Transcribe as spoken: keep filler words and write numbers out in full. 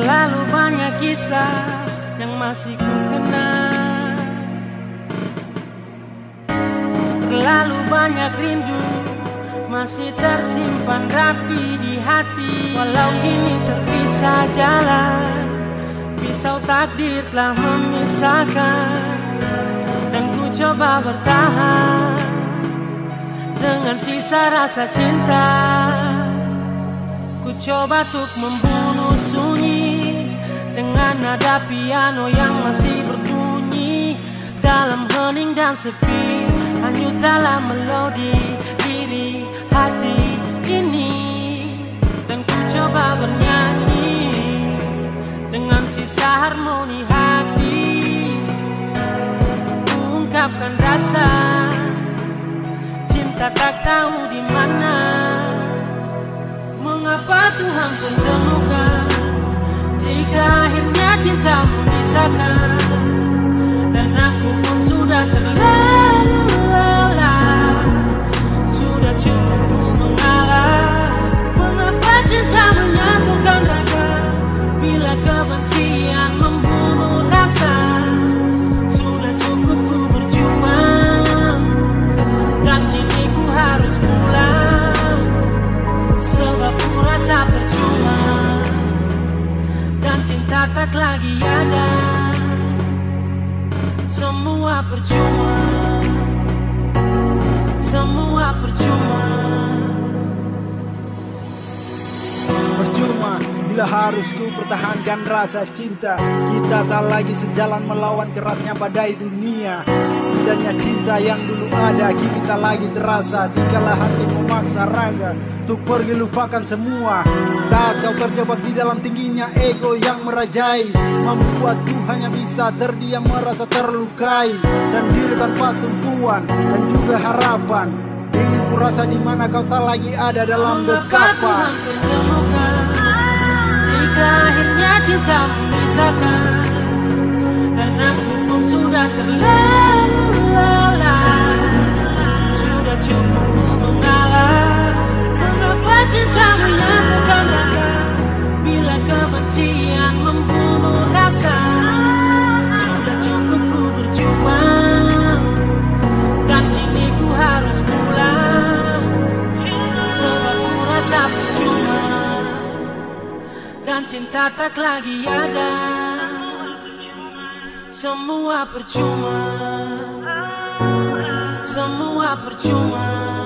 Terlalu banyak kisah yang masih ku kenal, terlalu banyak rindu masih tersimpan rapi di hati. Walau kini terpisah jalan, pisau takdir telah memisahkan, dan ku coba bertahan dengan sisa rasa cinta. Ku coba untuk membunuh sunyi dengan nada piano yang masih berbunyi. Dalam hening dan sepi, hanyut dalam melodi diri hati ini. Dan ku coba bernyanyi dengan sisa harmoni hati, ku ungkapkan rasa cinta tak tahu di mana. Mengapa Tuhan pun temukan jika akhirnya cinta memisahkan, dan aku pun sudah terlalu lelah, sudah cukup ku mengalah. Mengapa cinta menyatukan raga bila kebencian membunuh rasa? Sudah cukup ku berjuang, dan kini ku harus pulang, sebab ku rasa percuma dan cinta tak lagi ada. Semua percuma, semua percuma. Percuma bila harus ku pertahankan rasa cinta. Kita tak lagi sejalan melawan kerasnya badai dunia. Indahnya cinta yang dulu ada kini tak lagi terasa, dikala hati memaksa raga untuk pergi lupakan semua. Saat kau terjebak di dalam tingginya ego yang merajai, membuatku hanya bisa terdiam merasa terlukai, sendiri tanpa tumpuan dan juga harapan. Ingin ku rasa di mana kau tak lagi ada dalam dekapan. Jika akhirnya cinta memisahkan, dan aku pun sudah terlalu lelah, sudah cukup ku mengalah. Mengapa cinta menyatukan raga bila kebencian membunuh rasa? Sudah cukup ku berjuang, dan kini ku harus pulang, sebab ku rasa percuma dan cinta tak lagi ada. Semua percuma, semua percuma.